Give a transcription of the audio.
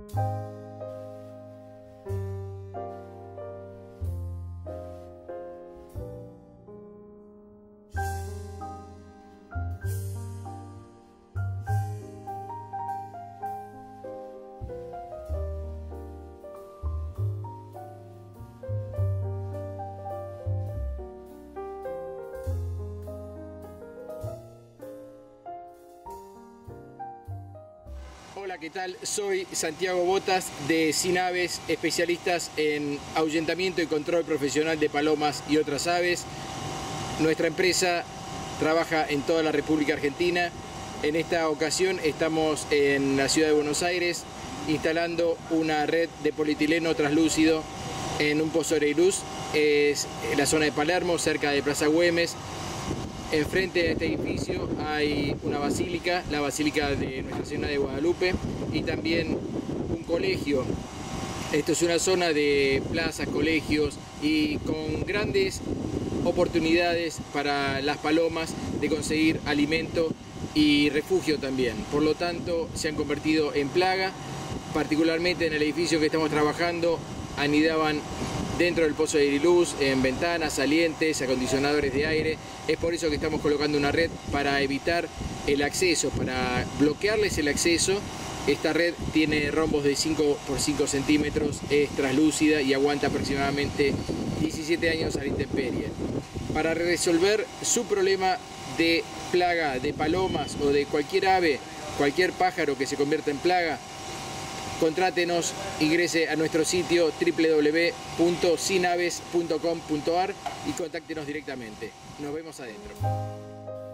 Hola, ¿qué tal? Soy Santiago Botas de Sin Aves, especialistas en ahuyentamiento y control profesional de palomas y otras aves. Nuestra empresa trabaja en toda la República Argentina. En esta ocasión estamos en la ciudad de Buenos Aires instalando una red de polietileno translúcido en un pozo de luz. Es en la zona de Palermo, cerca de Plaza Güemes. Enfrente de este edificio hay una basílica, la Basílica de Nuestra Señora de Guadalupe, y también un colegio. Esto es una zona de plazas, colegios y con grandes oportunidades para las palomas de conseguir alimento y refugio también. Por lo tanto, se han convertido en plaga. Particularmente en el edificio que estamos trabajando, anidaban dentro del pozo de luz, en ventanas, salientes, acondicionadores de aire. Es por eso que estamos colocando una red para evitar el acceso, para bloquearles el acceso. Esta red tiene rombos de 5 por 5 centímetros, es translúcida y aguanta aproximadamente 17 años a la intemperie. Para resolver su problema de plaga de palomas o de cualquier ave, cualquier pájaro que se convierta en plaga, contrátenos, ingrese a nuestro sitio www.sinaves.com.ar y contáctenos directamente. Nos vemos adentro.